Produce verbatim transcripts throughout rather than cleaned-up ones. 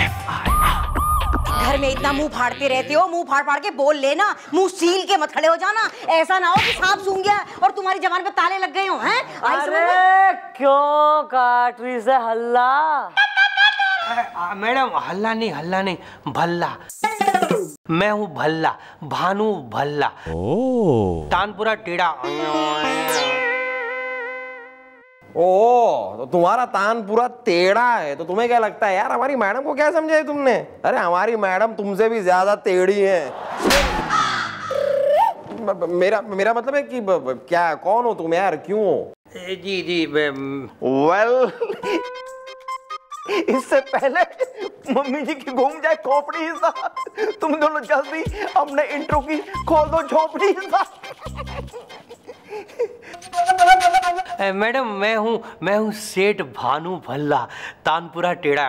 घर में इतना मुंह फाड़ते रहते हो, मुंह फाड़ फाड़ के बोल लेना, मुंह सील के मत खड़े हो जाना। ऐसा ना हो कि सांप सूंघ गया और तुम्हारी जबान पे ताले लग गए हो। हैं? अरे क्यों काट रही से हल्ला? मैडम हल्ला नहीं, हल्ला नहीं, भल्ला। मैं हूँ भल्ला, भानु भल्ला। तानपुरा टेढ़ा। ओ, तो तुम्हारा तान पूरा टेढ़ा है, तो तुम्हें क्या लगता है यार हमारी मैडम को क्या समझा है तुमने? अरे हमारी मैडम तुमसे भी ज्यादा टेढ़ी है। मेरा मेरा मतलब है कि क्या, कौन हो तुम यार, क्यों हो? जी जी वेल इससे पहले मम्मी जी की घूम जाए खोपड़ी हिस्सा, तुम दोनों जल्दी अपने इंट्रो की खोल दो झोपड़ी हिस्सा। मैडम मैं हूँ मैं हूँ सेठ भानु भल्ला, तानपुरा टेढ़ा।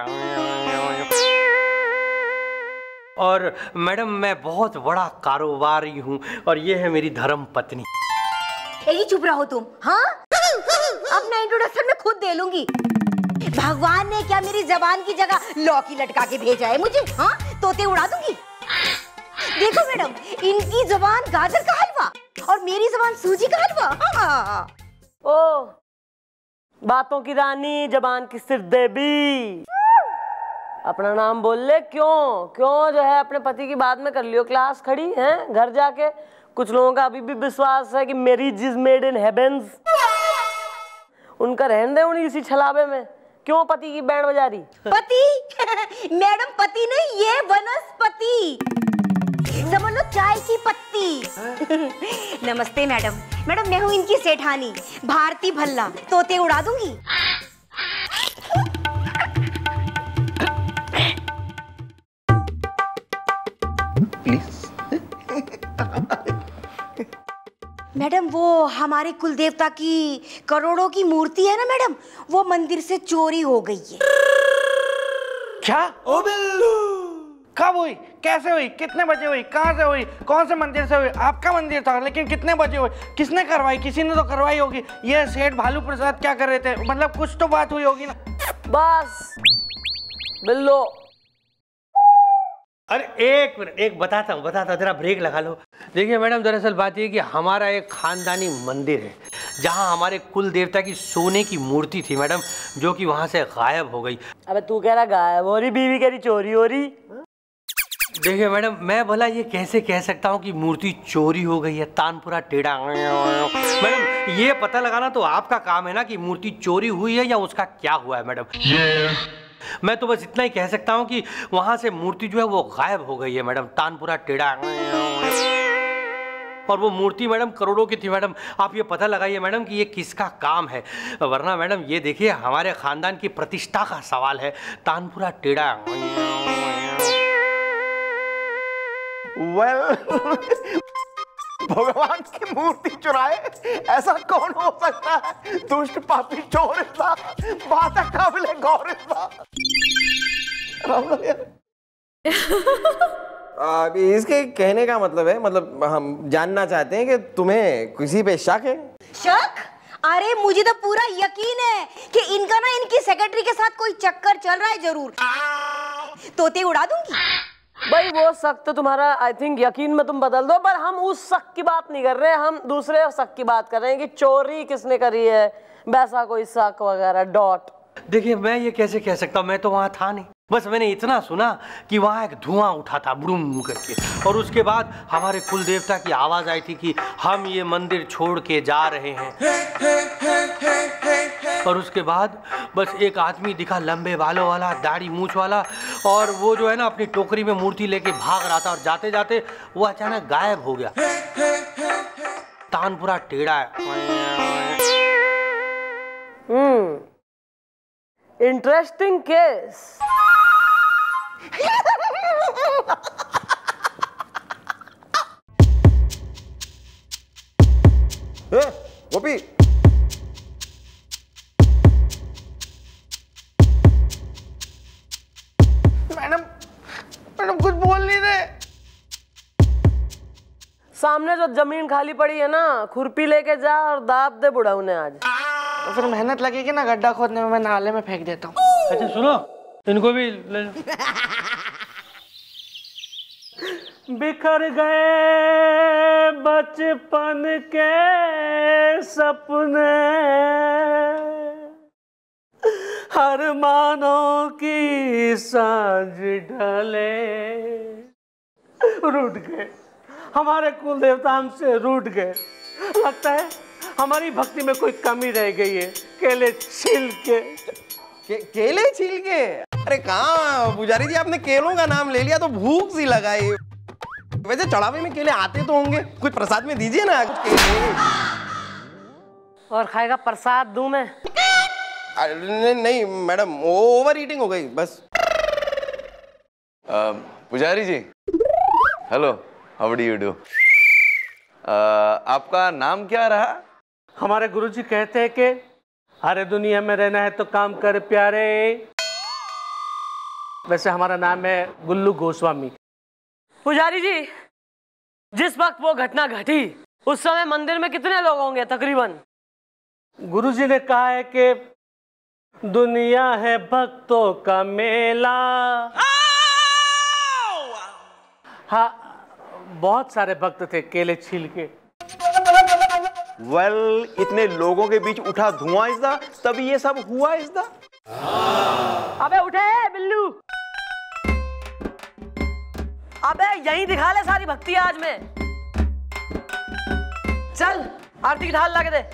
और मैडम मैं बहुत बड़ा कारोबारी हूँ और ये है मेरी धर्म पत्नी। यही चुप रहो तुम। हाँ, अपना इंट्रोडक्शन मैं खुद दे लूंगी। भगवान ने क्या मेरी जबान की जगह लौकी लटका के भेजा है मुझे? हाँ, तोते उड़ा दूंगी। देखो मैडम, इनकी जबान गाजर का हलवा और मेरी जबान सूजी का हलवा। हाँ। ओ, बातों की रानी, जबान की सिर देवी, अपना नाम बोल ले। क्यों क्यों जो है अपने पति की बात में कर लियो क्लास खड़ी है घर जाके। कुछ लोगों का अभी भी विश्वास है कि marriage is made in heavens. उनका रहने दे उन्हीं इसी छलावे में। क्यों पति की बैंड बजा रही? पति? मैडम पति नहीं, ये वनस्पति, समझ लो चाय की पत्ती। नमस्ते मैडम। मैडम मैं हूँ इनकी सेठानी भारती भल्ला, तोते उड़ा दूंगी। प्लीज। मैडम वो हमारे कुल देवता की करोड़ों की मूर्ति है ना मैडम, वो मंदिर से चोरी हो गई है। क्या? ओ बिल्लू, कब हुई, कैसे हुई, कितने बजे हुई, कहाँ से हुई, कौन से मंदिर से हुई? आपका मंदिर था, लेकिन कितने बजे हुई, किसने करवाई? किसी ने तो करवाई होगी। ये सेठ भालू प्रसाद क्या कर रहे थे? मतलब कुछ तो बात हुई होगी ना। बस बिल्लो। अरे एक मिनट, एक बताता हूँ बताता हूँ, जरा ब्रेक लगा लो। देखिए मैडम, दरअसल बात ये कि हमारा एक खानदानी मंदिर है जहाँ हमारे कुल देवता की सोने की मूर्ति थी मैडम, जो कि वहाँ से गायब हो गई। अबे तू कह रहा गायब हो रही, बीवी कह रही चोरी हो रही। देखिए मैडम, मैं भला ये कैसे कह सकता हूँ कि मूर्ति चोरी हो गई है? तानपुरा टेढ़ा। मैडम ये पता लगाना तो आपका काम है ना कि मूर्ति चोरी हुई है या उसका क्या हुआ है मैडम। yeah. मैं तो बस इतना ही कह सकता हूँ कि वहाँ से मूर्ति जो है वो गायब हो गई है मैडम, तानपुरा टेढ़ा। और वो मूर्ति मैडम करोड़ों की थी मैडम। आप ये पता लगाइए मैडम कि ये किसका काम है, वरना मैडम ये देखिए हमारे खानदान की प्रतिष्ठा का सवाल है। तानपुरा टेढ़ा। वेल भगवान की मूर्ति चुराए ऐसा कौन हो सकता है? दुष्ट पापी चोर था, बात काबिल गौर था। अभी इसके कहने का मतलब है, मतलब हम जानना चाहते हैं कि तुम्हें किसी पे शक है? शक? अरे मुझे तो पूरा यकीन है कि इनका ना इनकी सेक्रेटरी के साथ कोई चक्कर चल रहा है जरूर। तोते उड़ा दूंगी। भाई वो शक तो तुम्हारा आई थिंक यकीन में तुम बदल दो, पर हम उस शक की बात नहीं कर रहे हैं, हम दूसरे शक की बात कर रहे हैं कि चोरी किसने करी है, वैसा कोई शक वगैरह डॉट। देखिए मैं ये कैसे कह सकता हूँ, मैं तो वहाँ था नहीं। बस मैंने इतना सुना कि वहाँ एक धुआं उठा था बुड़ुम करके, और उसके बाद हमारे कुल देवता की आवाज आई थी कि हम ये मंदिर छोड़ के जा रहे हैं। और उसके बाद बस एक आदमी दिखा, लंबे बालों वाला, दाढ़ी मूछ वाला, और वो जो है ना अपनी टोकरी में मूर्ति लेके भाग रहा था, और जाते जाते वो अचानक गायब हो गया। तानपुरा टेढ़ा है। Hmm, interesting case. Gopi, madam madam कुछ बोल नहीं रहे। सामने जो जमीन खाली पड़ी है ना, खुरपी लेके जा और दाब दे बुढ़ाऊ ने आज। तो फिर मेहनत लगेगी ना गड्ढा खोदने में, मैं नाले में फेंक देता हूँ। अच्छा सुनो, इनको भी ले लो। बिखर गए बचपन के सपने, अरमानों की सांझ ढले। रूठ गए, हमारे कुल देवता हमसे रूठ गए। लगता है हमारी भक्ति में कोई कमी रह गई है। केले छील के के, केले छील के? अरे कहाँ पुजारी जी, आपने केलों का नाम ले लिया तो भूख सी लगाई। वैसे चढ़ावे में केले आते तो होंगे, कुछ प्रसाद में दीजिए ना कुछ केले। और खाएगा प्रसाद दूं मैं? नहीं, नहीं मैडम, ओवर ईटिंग हो गई बस। पुजारी जी, hello, how do you do? आपका नाम क्या रहा? हमारे गुरुजी कहते हैं कि अरे दुनिया में रहना है तो काम कर प्यारे। वैसे हमारा नाम है गुल्लू गोस्वामी। पुजारी जी, जिस वक्त वो घटना घटी उस समय मंदिर में कितने लोग होंगे तकरीबन? गुरुजी ने कहा है कि दुनिया है भक्तों का मेला। हाँ, बहुत सारे भक्त थे केले छील के। वेल well, इतने लोगों के बीच उठा धुआं इसदा, तभी ये सब हुआ इसदा। अबे उठे बिल्लू, अबे यहीं दिखा ले सारी भक्ति आज में। चल आरती की ढाल ला के दे।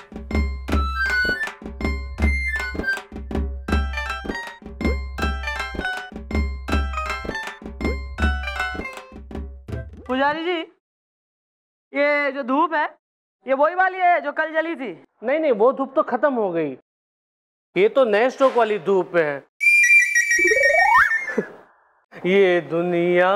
पुजारी जी, ये जो धूप है ये वही वाली है जो कल जली थी? नहीं नहीं, वो धूप तो खत्म हो गई। ये तो नए स्टॉक वाली धूप है। ये दुनिया,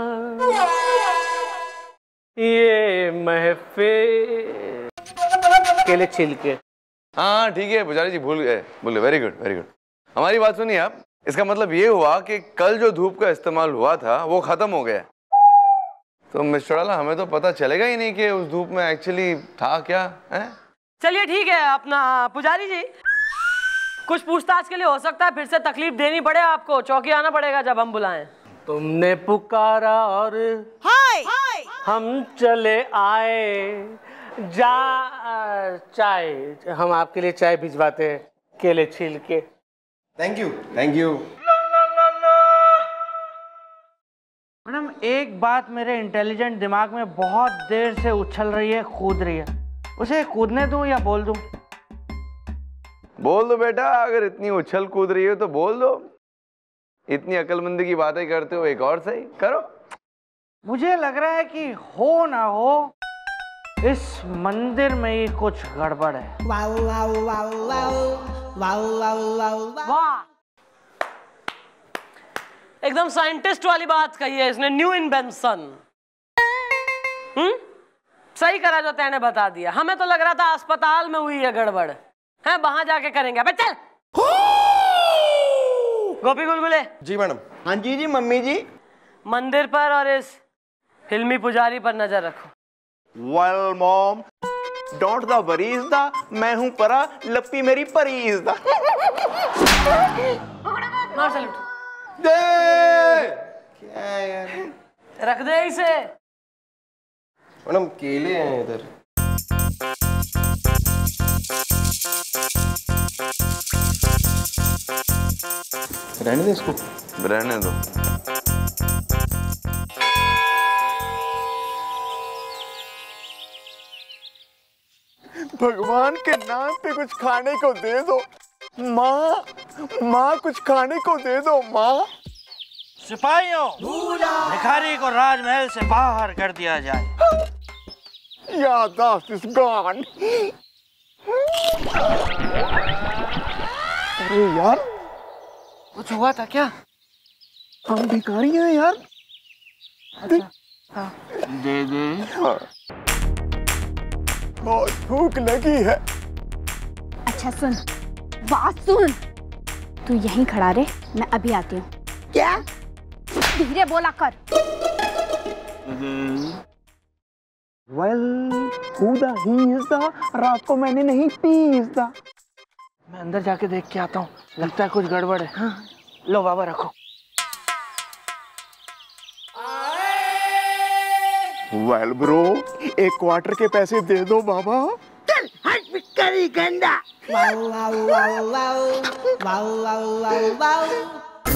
ये महफिल, केले छील के। हाँ ठीक है पुजारी जी, भूल गए, भूल गए। Very good, very good. हमारी बात सुनिए आप। इसका मतलब ये हुआ कि कल जो धूप का इस्तेमाल हुआ था वो खत्म हो गया। तो मिस्टर अला, हमें तो पता चलेगा ही नहीं कि उस धूप में एक्चुअली था क्या है। चलिए ठीक है अपना पुजारी जी, कुछ पूछताछ के लिए हो सकता है फिर से तकलीफ देनी पड़े आपको। चौकी आना पड़ेगा जब हम बुलाएं। तुमने पुकारा और हाय हम चले आए। जा चाय, हम आपके लिए चाय भिजवाते हैं केले छील के। Thank you, thank you. Madam, एक बात मेरे इंटेलिजेंट दिमाग में बहुत देर से उछल रही है, कूद रही है। उसे कूदने दूं या बोल दूं? बोल दो बेटा, अगर इतनी उछल कूद रही हो तो बोल दो। इतनी अकलमंदी की बातें करते हो, एक और सही करो। मुझे लग रहा है कि हो ना हो इस मंदिर में ही कुछ गड़बड़ है। वाह, एकदम साइंटिस्ट वाली बात कही है इसने। New invention. हम्म, सही करा जो तैने बता दिया। हमें तो लग रहा था अस्पताल में हुई है गड़बड़, है वहां जाके करेंगे। अबे चल। गोपी गुलगुले। जी मैडम। हाँ जी जी मम्मी जी। मंदिर पर और इस फिल्मी पुजारी पर नजर रखो। Well mom, don't the worries the, मैं हूं परा, लप्पी मेरी परीज द। मार सैल्यूट। दे क्या यार, रख दे इसे। मैडम केले हैं इधर। रहने दे इसको। रहने दो। भगवान के नाम पे कुछ खाने को दे दो माँ, माँ कुछ खाने को दे दो माँ। सिपाहियों, भिखारी को राजमहल से बाहर कर दिया जाए। याददाश्त इज गॉन। अरे यार, कुछ हुआ था क्या? हम भिखारी हैं यार। दे दे दे। हाँ। बहुत भूख लगी है। अच्छा सुन, बात सुन, तू यहीं खड़ा रहे, मैं अभी आती हूँ। क्या? धीरे बोला कर। Well who the he is the, रात को मैंने नहीं पी इज द। मैं अंदर जाके देख के आता हूँ, लगता है कुछ गड़बड़ है। हाँ। लो बाबा रखो। वेल ब्रो, एक क्वार्टर के पैसे दे दो बाबा। चल हट पिचकारी गंदा। Wow wow wow wow wow wow wow wow.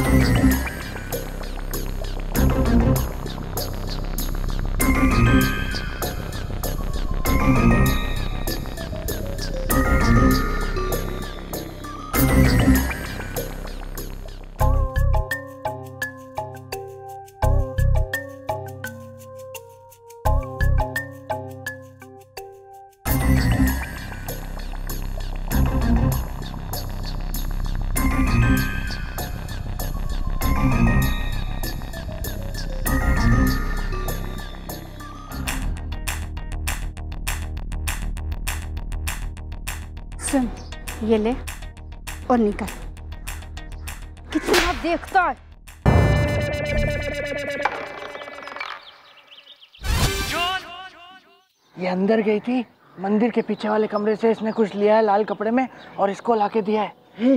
सुन, ये ले और निकल। कितना देखता है। ये अंदर गई थी मंदिर के पीछे वाले कमरे से, इसने कुछ लिया है लाल कपड़े में और इसको लाके दिया है।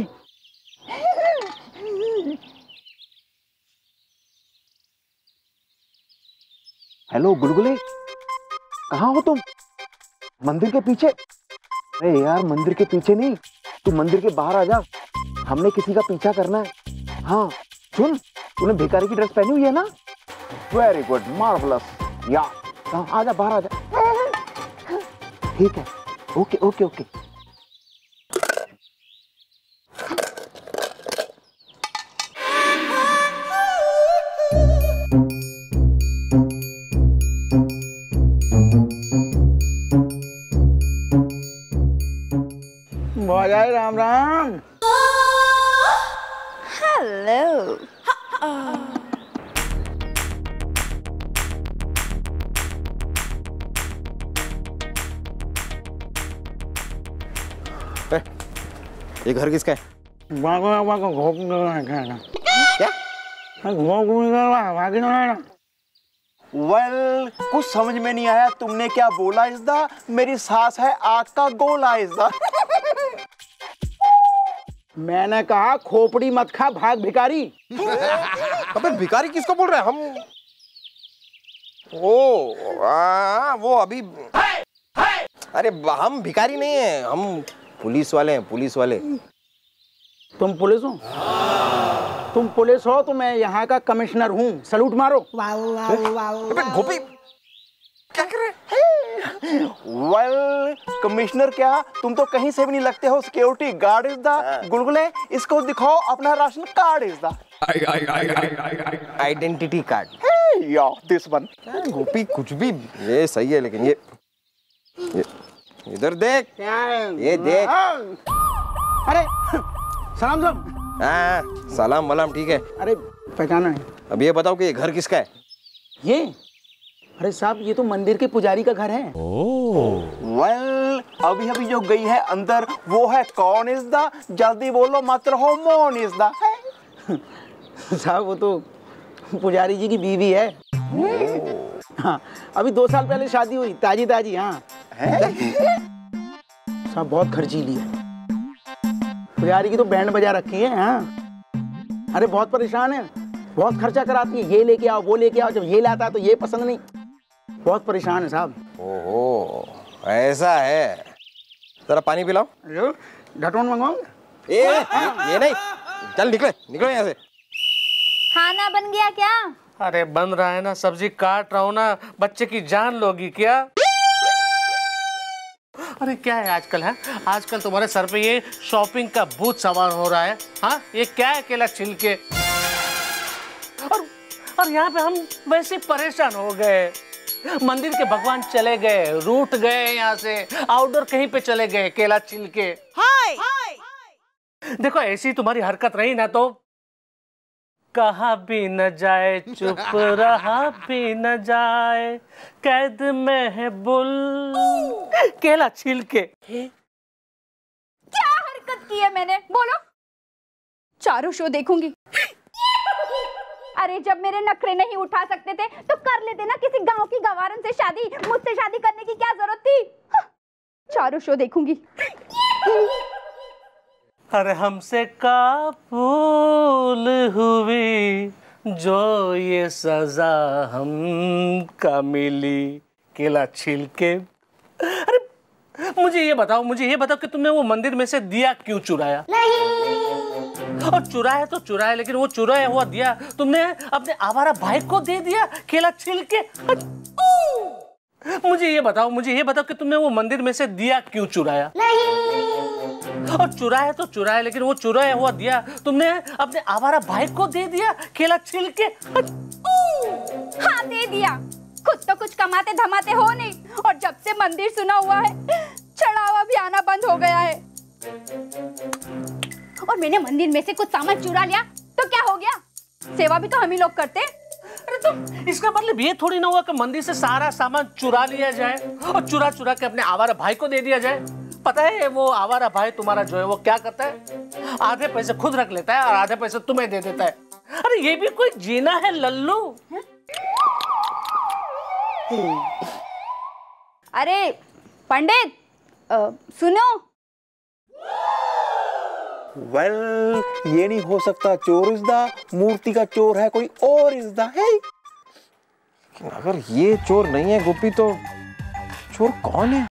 हेलो गुलगुले, कहाँ हो तुम? मंदिर के पीछे? अरे यार मंदिर के पीछे नहीं, तू मंदिर के बाहर आ जा, हमने किसी का पीछा करना है। हाँ सुन, तूने भिखारी की ड्रेस पहनी हुई है ना? Very good, marvellous. या हाँ, आजा बाहर आजा। ठीक है, ओके ओके ओके। बजाय राम राम। हेलो। ये घर किसका है? क्या? वेल well, कुछ समझ में नहीं आया तुमने क्या बोला इसदा? मेरी सास है आग का गोला इसदा। मैंने कहा खोपड़ी मत खा, भाग भिखारी। अबे भिखारी किसको बोल रहे हैं हम? ओ आ, वो अभी अरे हम भिखारी नहीं है, हम पुलिस वाले हैं, पुलिस वाले। तुम पुलिस हो? तुम पुलिस हो तो मैं यहाँ का कमिश्नर हूँ। सलूट मारो। अबे गोपी क्या कर रहे हैं? वेल कमिश्नर क्या, तुम तो कहीं से भी नहीं लगते हो। Security guard is the. Gulgule, इसको दिखाओ अपना ration card is the. Identity card. या दिस वन। गोपी कुछ भी, ये सही है लेकिन ये ये इधर देख, ये देख। अरे सलाम सलाम। हाँ सलाम वलाम ठीक है। अरे पहचाना है। अब ये बताओ कि ये घर किसका है? ये अरे साहब, ये तो मंदिर के पुजारी का घर है। वेल well, अभी अभी जो गई है अंदर वो है कौन इज द? जल्दी बोलो मत रहो, मौन इज द। साहब वो तो पुजारी जी की बीवी है। हाँ अभी दो साल पहले शादी हुई, ताजी ताजी। हाँ साहब बहुत खर्चीली है। पुजारी की तो बैंड बजा रखी है। हाँ अरे बहुत परेशान है, बहुत खर्चा कराती है। ये लेके आओ, वो लेके आओ, जब ये लाता है तो ये पसंद नहीं। बहुत परेशान है साहब। ओहो ऐसा है। जरा पानी पिलाओ। ढटोन मंगवाऊं? ए, ये नहीं, चल निकले निकलो यहाँ से। खाना बन गया क्या? अरे बन रहा है ना, सब्जी काट रहा हूँ ना। बच्चे की जान लोगी क्या? अरे क्या है आजकल है? आजकल तुम्हारे सर पे ये शॉपिंग का भूत सवार हो रहा है। हाँ ये क्या है केला छिलके? और और यहाँ पे हम वैसे परेशान हो गए। मंदिर के भगवान चले गए, रूठ गए यहाँ से, आउटडोर कहीं पे चले गए, केला छिलके। हाय देखो ऐसी तुम्हारी हरकत रही ना तो कहा भी न जाए, चुप रहा भी न जाए, कैद में है बुल केला छिलके। क्या हरकत की है मैंने? बोलो। चारों शो देखूंगी। अरे जब मेरे नखरे नहीं उठा सकते थे तो कर लेते ना किसी गांव की गवारन से शादी। मुझसे शादी करने की क्या जरूरत थी? चारों शो देखूंगी। अरे हमसे का भूल हुई जो ये सजा हमका मिली, केला छील के। अरे मुझे ये बताओ, मुझे ये बताओ कि तुमने वो मंदिर में से दिया क्यों चुराया? और चुराया तो चुराया, लेकिन वो चुराया हुआ दिया तुमने अपने आवारा भाई को दे दिया केला छील के। मुझे ये बताओ, मुझे ये बताओ कि तुमने वो मंदिर में से दिया क्यों चुराया? और चुराया तो चुराया, लेकिन वो चुराया हुआ दिया तुमने अपने आवारा भाई को दे दिया केला छील के। हाँ दे दिया, खुद तो कुछ कमाते धमाते हो नहीं, और जब से मंदिर सुना हुआ है चढ़ावा भी आना बंद हो गया है। और मैंने मंदिर में से कुछ सामान चुरा लिया तो क्या हो गया? सेवा भी तो हम ही लोग करते। अरे तो इसका मतलब ये थोड़ी ना हुआ कि मंदिर से सारा सामान चुरा लिया जाए और चुरा चुरा के अपने आवारा भाई को दे दिया जाए। पता है वो आवारा भाई तुम्हारा जो है वो क्या करता है? आधे पैसे खुद रख लेता है और आधे पैसे तुम्हें दे देता है। अरे ये भी कोई जीना है लल्लू? अरे पंडित सुनो। वेल well, ये नहीं हो सकता चोर इज़दा, मूर्ति का चोर है कोई और इज़दा है। अगर ये चोर नहीं है गोपी तो चोर कौन है?